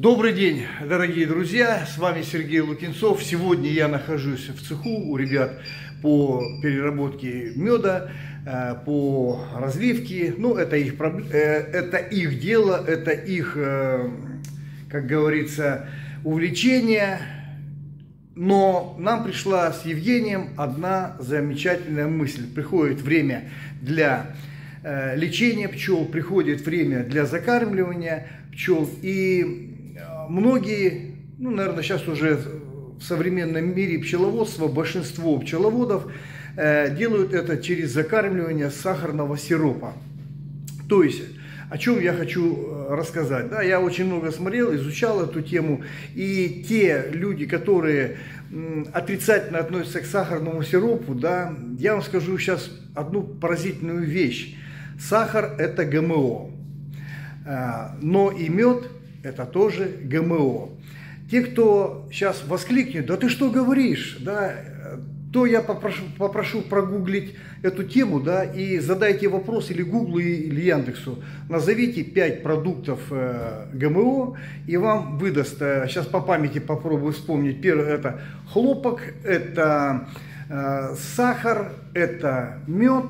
Добрый день, дорогие друзья, с вами Сергей Лукинцов. Сегодня я нахожусь в цеху у ребят по переработке меда, по разливке. Ну, это их дело, это их, как говорится, увлечение. Но нам пришла с Евгением одна замечательная мысль. Приходит время для лечения пчел, приходит время для закармливания пчел. И многие, ну, наверное, сейчас уже в современном мире пчеловодства, большинство пчеловодов делают это через закармливание сахарного сиропа. То есть, о чем я хочу рассказать. Да, я очень много смотрел, изучал эту тему. И те люди, которые отрицательно относятся к сахарному сиропу, да, я вам скажу сейчас одну поразительную вещь. Сахар – это ГМО, но и мед – это тоже ГМО. Те, кто сейчас воскликнет: да ты что говоришь, да, то я попрошу прогуглить эту тему, да, и задайте вопрос или Гуглу, или Яндексу. Назовите 5 продуктов ГМО, и вам выдаст, сейчас по памяти попробую вспомнить. Первое – это хлопок, это сахар, это мед,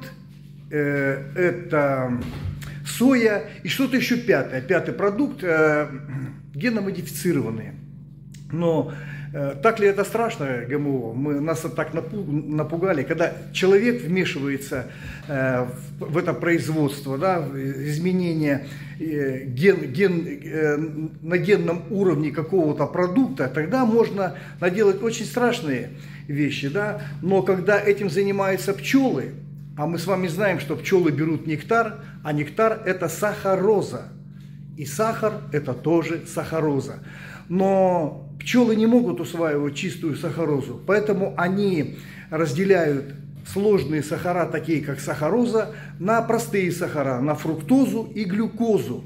это соя и что-то еще пятое. Пятый продукт геномодифицированные. Но так ли это страшно, ГМО? Нас так напугали, когда человек вмешивается в это производство, да, изменение на генном уровне какого-то продукта, тогда можно наделать очень страшные вещи. Да? Но когда этим занимаются пчелы, а мы с вами знаем, что пчелы берут нектар, а нектар – это сахароза. И сахар – это тоже сахароза. Но пчелы не могут усваивать чистую сахарозу, поэтому они разделяют сложные сахара, такие как сахароза, на простые сахара, на фруктозу и глюкозу.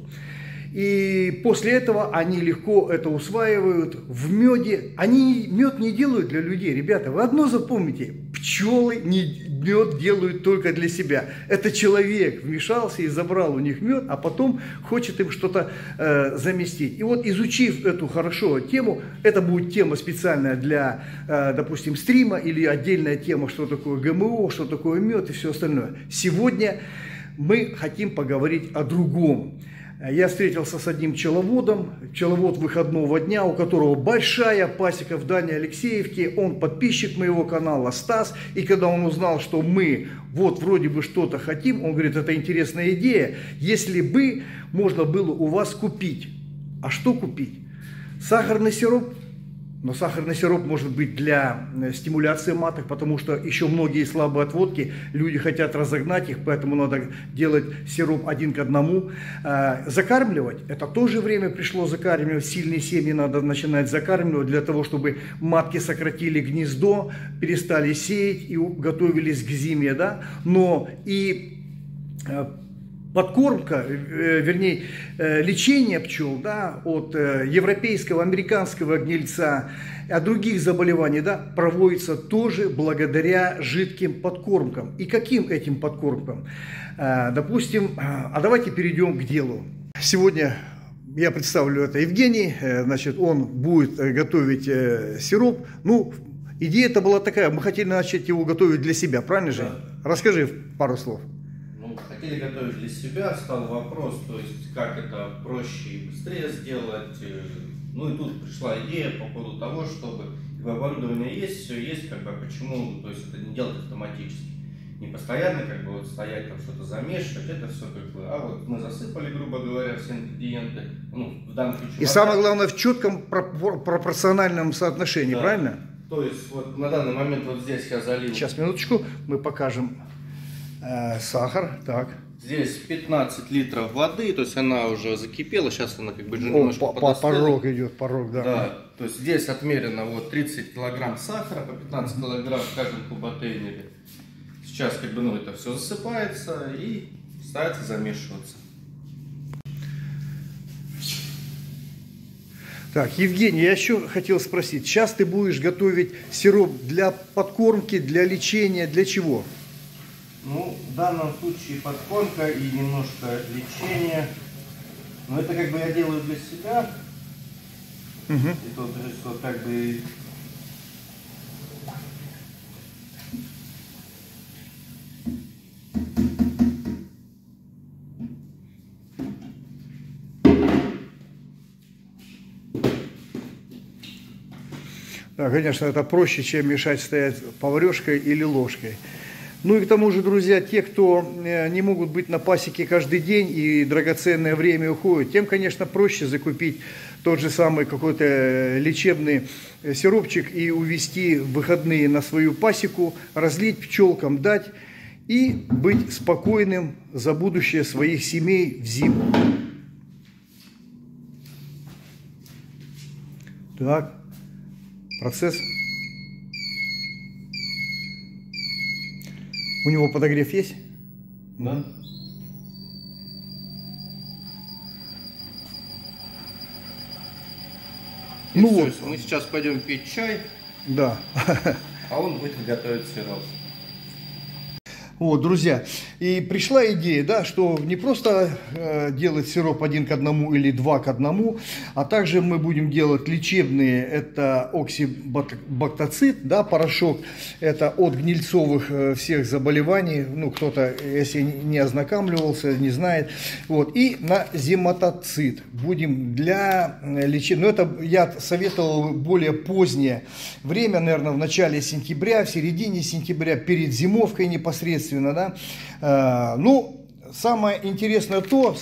И после этого они легко это усваивают в меде. Они мед не делают для людей, ребята. Вы одно запомните: пчелы мед делают только для себя. Это человек вмешался и забрал у них мед, а потом хочет им что-то заместить. И вот, изучив эту хорошо тему, это будет тема специальная для, допустим, стрима, или отдельная тема, что такое ГМО, что такое мед и все остальное. Сегодня мы хотим поговорить о другом. Я встретился с одним пчеловодом, пчеловод выходного дня, у которого большая пасека в Дальней Алексеевке. Он подписчик моего канала, Стас. И когда он узнал, что мы вот вроде бы что-то хотим, он говорит: это интересная идея, если бы можно было у вас купить. А что купить? Сахарный сироп. Но сахарный сироп может быть для стимуляции маток, потому что еще многие слабые отводки, люди хотят разогнать их, поэтому надо делать сироп 1 к 1. Закармливать, это тоже время пришло закармливать. Сильные семьи надо начинать закармливать для того, чтобы матки сократили гнездо, перестали сеять и готовились к зиме. Да? Но и подкормка, вернее, лечение пчел, да, от европейского, американского гнильца, от других заболеваний, да, проводится тоже благодаря жидким подкормкам. И каким этим подкормкам? Допустим, давайте перейдем к делу. Сегодня я представлю это Евгений, значит, он будет готовить сироп. Ну, идея-то была такая, мы хотели начать его готовить для себя, правильно же? Да. Расскажи пару слов. Хотели готовить для себя, стал вопрос, то есть как это проще и быстрее сделать. Ну и тут пришла идея по поводу того, чтобы оборудование есть, все есть, как бы, почему, то есть это не делать автоматически. Не постоянно как бы вот стоять там что-то замешивать, это все как бы, а вот мы засыпали, грубо говоря, все ингредиенты, ну в данном случае. И самое главное, в четком пропорциональном соотношении, да. Правильно? То есть вот на данный момент вот здесь я залил. Сейчас, минуточку, мы покажем. Сахар, так. Здесь 15 литров воды, то есть она уже закипела, сейчас она как бы немножко порог идет, порог, да. Да, то есть здесь отмерено вот 30 килограмм сахара, по 15 килограмм в каждом куботейнере. Сейчас как бы, ну, это все засыпается и ставится замешиваться. Так, Евгений, я еще хотел спросить, сейчас ты будешь готовить сироп для подкормки, для лечения, для чего? Ну, в данном случае подкормка и немножко лечения. Но это как бы я делаю для себя. И тут вот как бы... Да, конечно, это проще, чем мешать стоять поварешкой или ложкой. Ну и к тому же, друзья, те, кто не могут быть на пасеке каждый день и драгоценное время уходит, тем, конечно, проще закупить тот же самый какой-то лечебный сиропчик и увезти в выходные на свою пасеку, разлить пчелкам, дать и быть спокойным за будущее своих семей в зиму. Так, процесс. У него подогрев есть? Да. Ну все, вот. мы сейчас пойдем пить чай, Да. а он будет готовить сироп. Вот, друзья, и пришла идея, да, что не просто делать сироп 1 к 1 или 2 к 1, а также мы будем делать лечебные, это оксибактоцит, да, порошок, это от гнильцовых всех заболеваний, ну, кто-то, если не ознакомливался, не знает, вот, и на зиматоцит будем для лечения, но это я советовал более позднее время, наверное, в начале сентября, в середине сентября, перед зимовкой непосредственно, да. Ну, самое интересное то,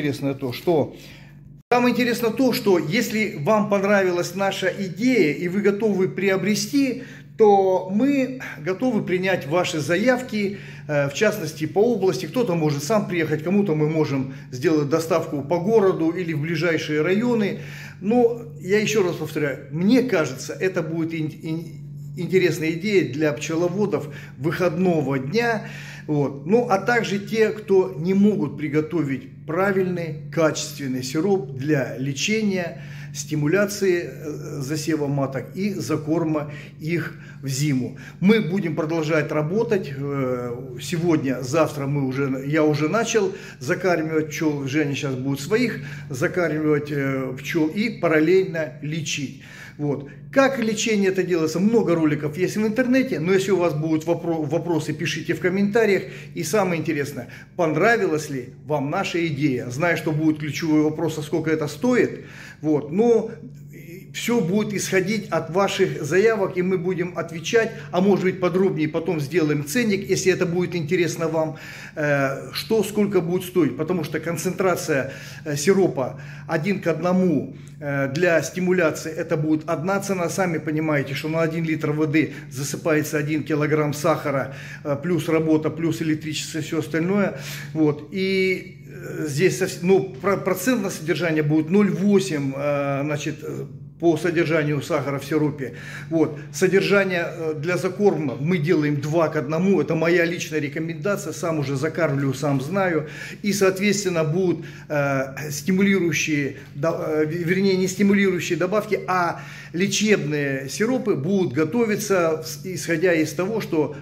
что если вам понравилась наша идея и вы готовы приобрести, то мы готовы принять ваши заявки, в частности по области. Кто-то может сам приехать, кому-то мы можем сделать доставку по городу или в ближайшие районы. Но я еще раз повторяю, мне кажется, это будет интересная идея для пчеловодов выходного дня. Вот. Ну, а также те, кто не могут приготовить правильный, качественный сироп для лечения, стимуляции засева маток и закорма их в зиму. Мы будем продолжать работать. Сегодня, завтра я уже начал закармливать пчел. Женя сейчас будет своих закармливать пчел и параллельно лечить. Вот. Как лечение это делается? Много роликов есть в интернете, но если у вас будут вопросы, пишите в комментариях. И самое интересное, понравилась ли вам наша идея? Знаю, что будет ключевой вопрос, а сколько это стоит. Вот. Но все будет исходить от ваших заявок, и мы будем отвечать, а может быть подробнее потом сделаем ценник, если это будет интересно вам, что сколько будет стоить, потому что концентрация сиропа 1 к 1 для стимуляции это будет одна цена, сами понимаете, что на 1 литр воды засыпается 1 килограмм сахара, плюс работа, плюс электричество, все остальное, вот, и здесь, ну, процентное содержание будет 0,8, значит, по содержанию сахара в сиропе. Вот. Содержание для закорма мы делаем 2 к 1. Это моя личная рекомендация. Сам уже закармливаю, сам знаю. И, соответственно, будут стимулирующие, вернее, не стимулирующие добавки, а лечебные сиропы будут готовиться, исходя из того, что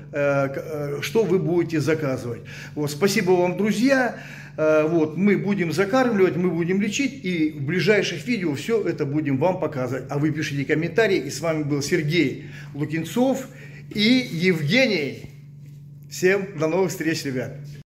вы будете заказывать. Вот. Спасибо вам, друзья. Вот, мы будем закармливать, мы будем лечить, и в ближайших видео все это будем вам показывать. А вы пишите комментарии, и с вами был Сергей Лукинцов и Евгений. Всем до новых встреч, ребят!